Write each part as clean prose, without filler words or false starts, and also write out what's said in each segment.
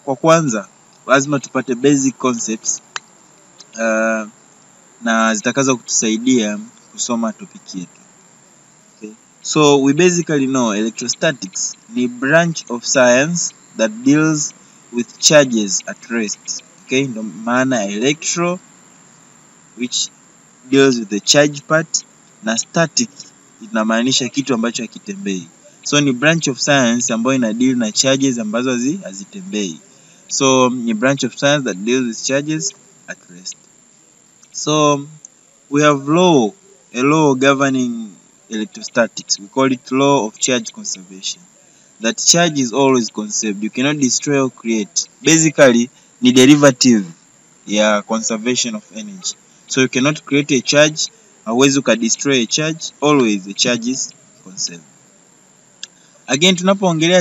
kwa kwanza lazima tupate basic concepts na zitakazo kutusaidia kusoma topic yetu. Okay. So we basically know electrostatics ni branch of science that deals with charges at rest. Okay, ndo maana electro which deals with the charge part, na static inamaanisha kitu ambacho hakitembei. So ni branch of science ambayo ina deal na charges ambazo hazitembei. So ni branch of science that deals with charges at rest. So we have a law governing electrostatics. We call it law of charge conservation. That charge is always conserved. You cannot destroy or create. Basically ni derivative ya conservation of energy. So you cannot create a charge, hauwezi destroy a charge, always the charge is conserved. Again, tunapoongelea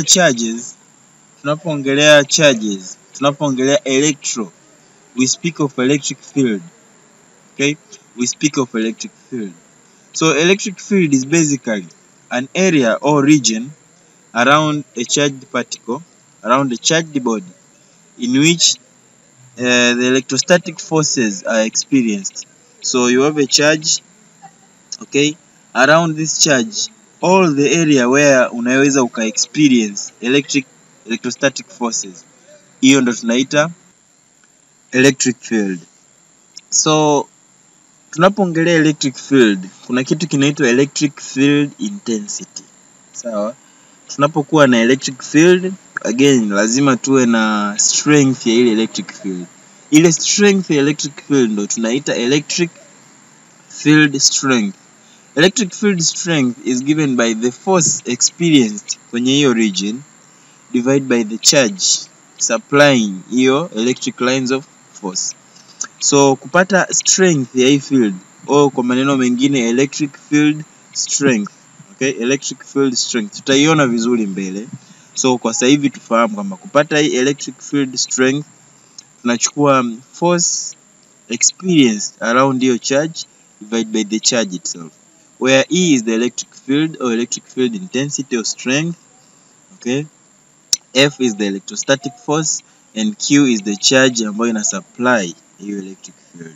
electro, we speak of electric field. Okay, we speak of electric field. So electric field is basically an area or region around a charged particle, around a charged body, in which the electrostatic forces are experienced. So you have a charge, okay, around this charge, all the area where unaweza experience electrostatic forces, hiyo ndo tunaita electric field. So tunapoongelea electric field, kuna kitu kinaitwa electric field intensity. Sawa? Tunapokuwa na electric field, again lazima tuwe na strength ya ile electric field. Ile strength ya electric field ndo tunaita electric field strength. Electric field strength is given by the force experienced kwenye hiyo region divided by the charge supplying hiyo electric lines of force. So kupata strength ya hii field, au kwa maneno mengine electric field strength. Okay, electric field strength tutaiona vizuri mbele. So kwa sasa hivi tufahamu kwamba kupata hii electric field strength tunachukua force experienced around your charge divided by the charge itself, where E is the electric field or electric field intensity or strength. Okay, F is the electrostatic force and Q is the charge ambayo ina supply hiyo electric field.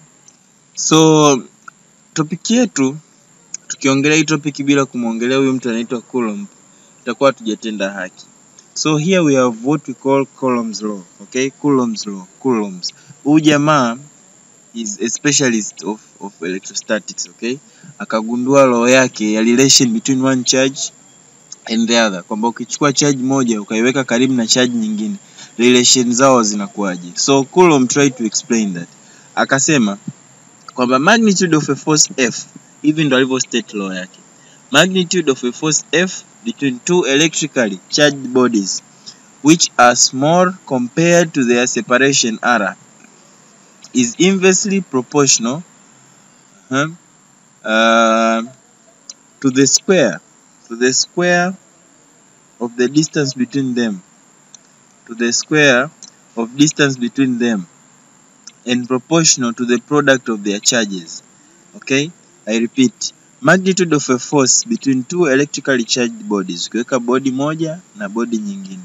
So topic yetu, tukiongelea hii topic bila kumuongelea huyu mtu anaitwa Coulomb, itakuwa tujatenda haki. So here we have what we call Coulomb's law. Okay, Coulomb's law. Huyu jamaa is a specialist of electrostatics. Okay, akagundua law yake ya relation between one charge and the other, kwamba ukichukua charge moja ukaiweka karibu na charge nyingine, relation zao zinakuaje. So Coulomb tried to explain that. Akasema kwamba magnitude of a force F, even ndo alivyo state law yake, magnitude of a force F between two electrically charged bodies which are small compared to their separation R is inversely proportional to the square of the distance between them, and proportional to the product of their charges. Okay, I repeat, magnitude of a force between two electrically charged bodies, ukiweka body moja na body nyingine,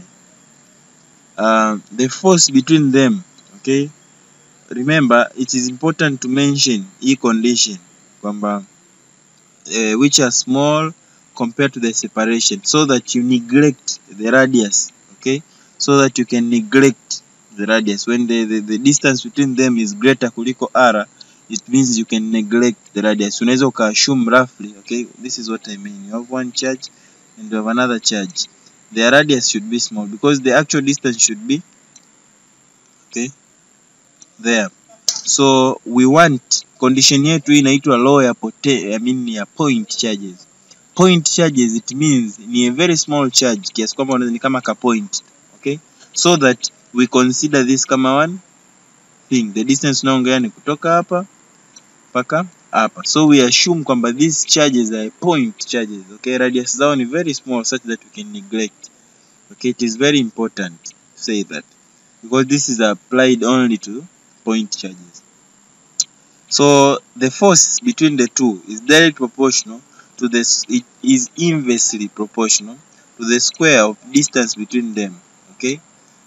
the force between them. Okay, remember it is important to mention hii condition kwamba which are small compared to the separation, so that you neglect the radius. Okay, so that you can neglect the radius when the distance between them is greater kuliko R, it means you can neglect the radius. Unaweza assume roughly, okay, this is what I mean. You have one charge and you have another charge. Their radius should be small because the actual distance should be, okay, there. So we want condition yetu inaitwa law ya ya point charges. Point charges, it means ni a very small charge kiasi kwamba ni kama ka point. Okay, so that we consider this kama one thing. The distance tunaongea ni kutoka hapa mpaka hapa. So we assume kwamba these charges are point charges. Okay, radius zao ni very small such that we can neglect. Okay, it is very important to say that because this is applied only to point charges. So the force between the two is directly proportional to it is inversely proportional to the square of distance between them. Okay,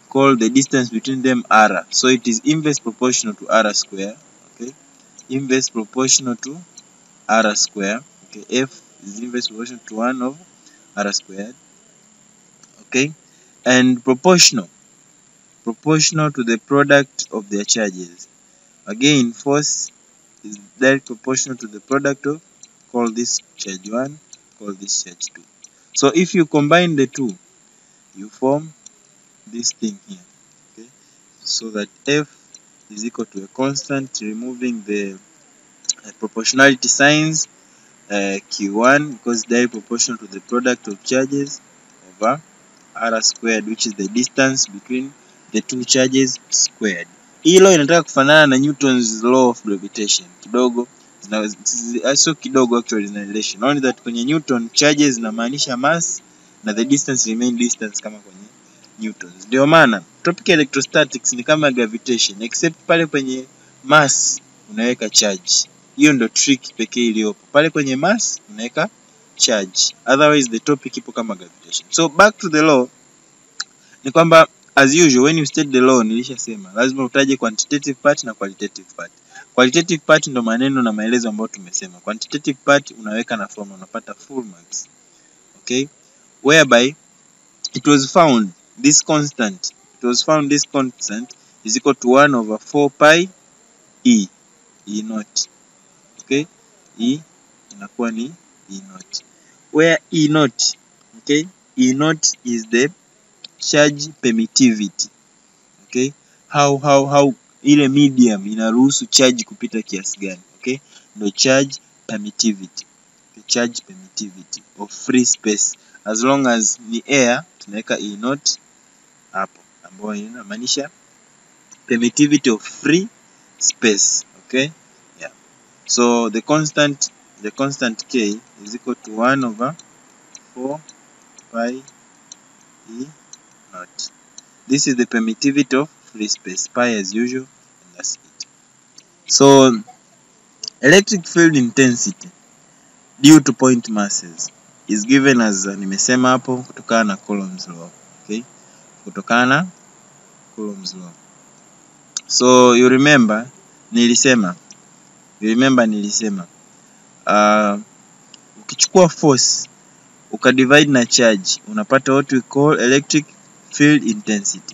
call the distance between them r. So it is inverse proportional to r square. Okay, inverse proportional to r square. Okay, F is inverse proportional to 1 over r squared. Okay, and proportional to the product of their charges. Again, force is direct proportional to the product of, call this charge 1, call this charge 2. So if you combine the two, you form this thing here. Okay, so that F is equal to a constant, removing the proportionality signs, Q1, because direct proportional to the product of charges, over r squared, which is the distance between the two charges squared. Hii law inataka kufanana na Newton's law of gravitation kidogo, sio kidogo actually, zina relation, only that kwenye Newton charges zinamaanisha mass na the distance remain distance kama kwenye Newtons. Ndio maana topic electrostatics ni kama gravitation, except pale kwenye mass unaweka charge. Hiyo ndo trick pekee iliyopo. Pale kwenye mass unaweka charge, otherwise the topic ipo kama gravitation. So back to the law, ni kwamba as usual when you state the law, nilishasema lazima utaje quantitative part na qualitative part. Qualitative part ndo maneno na maelezo ambayo tumesema. Quantitative part unaweka na formula, unapata full marks. Okay, whereby it was found this constant is equal to 1 over 4 pi e naught. Okay, e inakuwa ni e naught, where e naught, okay, e naught is the charge permittivity. Okay, how ile medium inaruhusu charge kupita kiasi gani. Okay, no charge permittivity. The charge permittivity of free space, as long as ni air tunaweka e naught hapo, ambayo inamaanisha permittivity of free space. Okay, yeah, so the constant k is equal to 1 over 4 pi e naught. This is the permittivity of free space, pi as usual, and that's it. So electric field intensity due to point masses is given as nimesema hapo kutokana na Coulomb's law. Okay, kutokana na Coulomb's law. So you remember nilisema ukichukua force ukadivide na charge unapata what we call electric field intensity.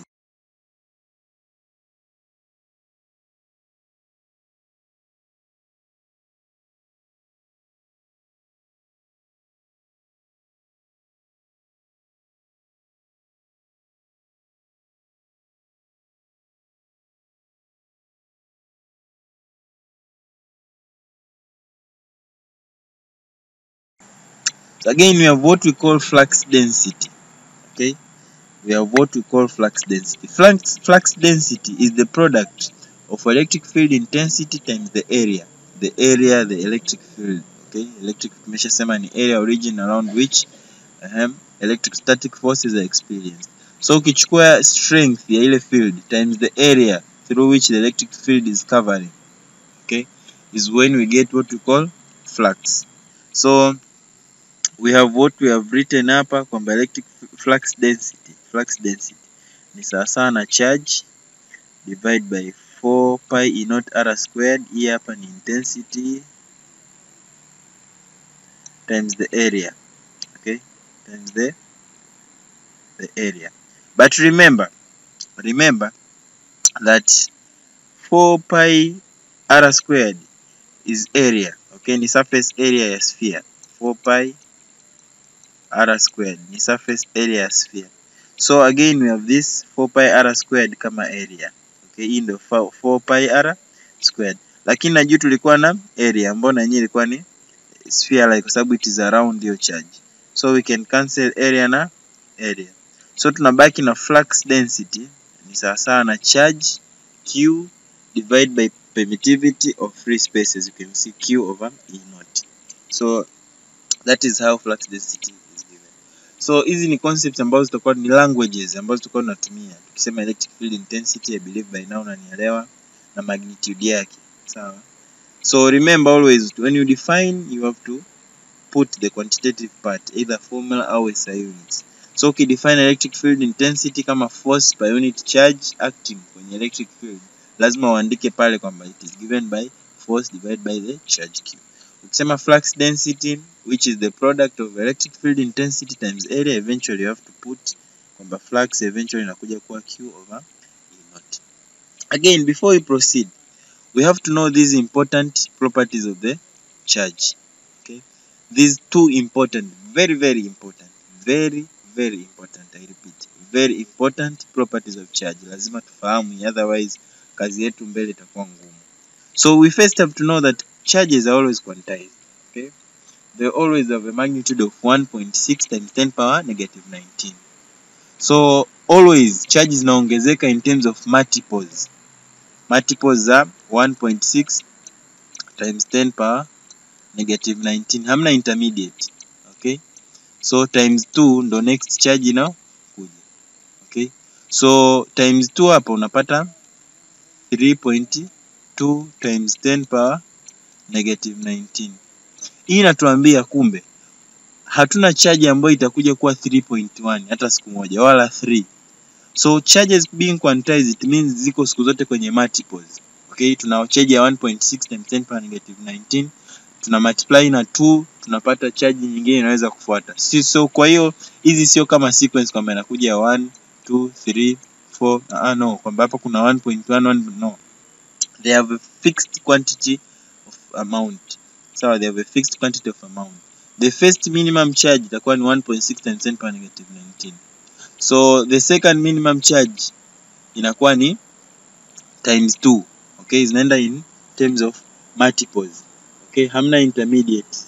So again, we have what we call flux density. Okay, we have what we call flux density. Flux density is the product of electric field intensity times the area, the electric field. Okay, electric tumeshasema ni area origin around which electrostatic forces are experienced. So ukichukua strength ya ile field times the area through which the electric field is covering, okay, is when we get what we call flux. So we have what we have written hapa kwamba electric flux density ni sawa na charge divide by 4 pi e naught r squared. Hii hapa ni intensity times the area. Okay, times the area. But remember that 4 pi r squared is area. Okay, ni surface area ya sphere. 4 pi r squared ni surface area ya sphere. So again we have this 4 pi r squared kama area. Okay, hii ndio 4 pi r squared. Lakini na juu tulikuwa na area ambayo na yenyewe ilikuwa ni sphere like, kwa sababu it is around your charge. So we can cancel area na area. So tunabaki na flux density ni sawa na charge Q divide by permittivity of free space, as you can see, Q over E naught. So that is how flux density is given. So hizi ni concepts ambazo zitakuwa ni languages ambazo tutakuwa tunatumia tukisema electric field intensity. I believe by now unanielewa na magnitude yake, sawa? So remember always when you define you have to put the quantitative part, either formula or SI units. So ukidefine electric field intensity kama force per unit charge acting kwenye electric field, lazima uandike pale kwamba it is given by force divided by the charge Q. Ukisema flux density which is the product of electric field intensity times area, eventually you have to put kwamba flux eventually inakuja kuwa Q over E naught. Again, before we proceed, we have to know these important properties of the charge. Okay, these two important, very important, very important, I repeat, very important properties of charge lazima tufahamu, otherwise kazi yetu mbele itakuwa ngumu. So we first have to know that charges are always quantized. Okay, they always have a magnitude of 1.6 times 10 power negative 19. So always charges zinaongezeka in terms of multiples. Multiples are 1.6 times 10 power negative 19. Hamna intermediate. Okay, so times 2 ndo next charge now kuja. Okay, so times 2 hapa unapata 3.2 times 10 power negative 19. Hii inatuambia kumbe hatuna charge ambayo itakuja kuwa 3.1 hata siku moja wala 3. So charges being quantized, it means ziko siku zote kwenye multiples. Okay, tuna charge ya 1.6 times 10 power negative 19, tuna multiply na 2 tunapata charge nyingine inaweza kufuata. So kwa hiyo hizi sio kama sequence kwamba inakuja 1 2 3 4, no, kwamba hapa kuna 1.11, no. They have a fixed quantity of amount. So they have a fixed quantity of amount. The first minimum charge itakuwa ni 1.6 times 10 power negative 19. So the second minimum charge inakuwa ni times 2. Okay, zinaenda in terms of multiples. Okay, hamna intermediates.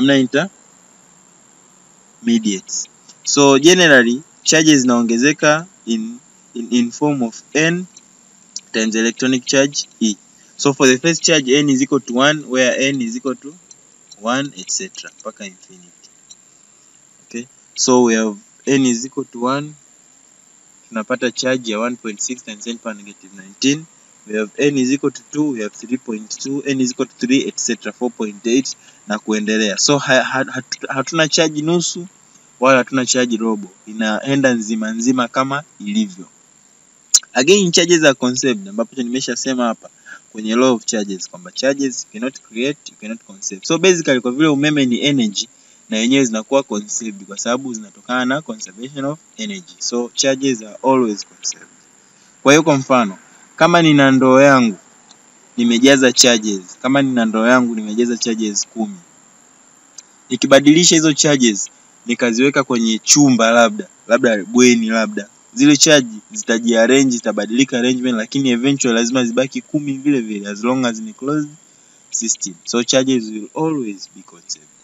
So generally charges zinaongezeka in form of n times electronic charge E. So for the first charge n is equal to 1, where n is equal to 1 etc. mpaka infinity. Okay, so we have n is equal to 1, tunapata charge ya 1.6 times 10 power negative 19. We have n is equal to 2, we have 3.2, n is equal to 3 etc. 4.8 na kuendelea. So hatuna charge nusu wala hatuna charge robo, inaenda nzima kama ilivyo. Again, charges are conserved, ambapo nimeshasema hapa kwenye law of charges kwamba charges you cannot create, you cannot conserve. So basically kwa vile umeme ni energy, na yenyewe zinakuwa conserved kwa sababu zinatokana na conservation of energy. So charges are always conserved. Kwa hiyo kwa mfano, kama nina ndoo yangu nimejaza charges, 10, nikibadilisha hizo charges nikaziweka kwenye chumba labda bweni, zile charge zitajiarrange, zitabadilika arrangement, lakini eventually lazima zibaki 10 vile vile as long as ni closed system. So charges will always be conserved.